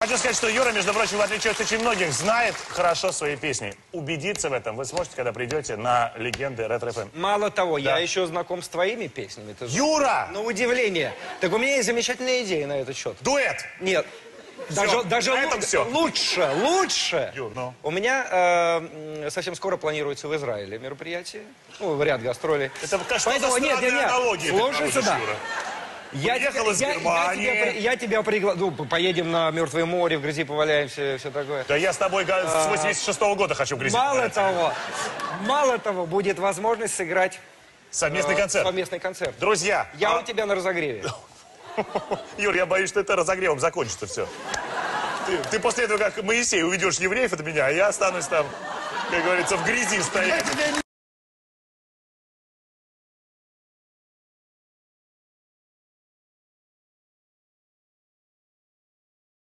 Хочу сказать, что Юра, между прочим, в отличие от очень многих, знает хорошо свои песни. Убедиться в этом вы сможете, когда придете на легенды Ретро-ФМ. Мало того, я еще знаком с твоими песнями. Юра! На удивление. Так у меня есть замечательная идея на этот счет. Дуэт! Нет. Всё, Даже на этом всё. лучше. Юр, ну. У меня совсем скоро планируется в Израиле мероприятие. Ну, ряд гастролей. Это что за Поэтому, странные аналогии ты слушай проводишь, сюда. Юра? Я Уехал из Германии. Я тебя приглашу. Ну, поедем на Мертвое море, в грязи поваляемся, все такое. Да я с тобой с 86-го года хочу в грязи поваляться. Мало того, будет возможность сыграть Совместный концерт. совместный концерт. Друзья. Я у тебя на разогреве. Юр, я боюсь, что это разогревом закончится все. Ты после этого, как Моисей, уведешь евреев от меня, а я останусь там, как говорится, в грязи стоять. Я тебя не